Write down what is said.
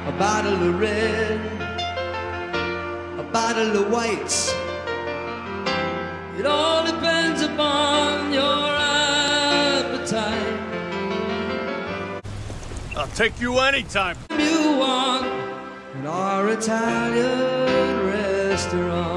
a bottle of red, a bottle of whites. It all depends upon your appetite. I'll take you anytime. You want in our Italian restaurant.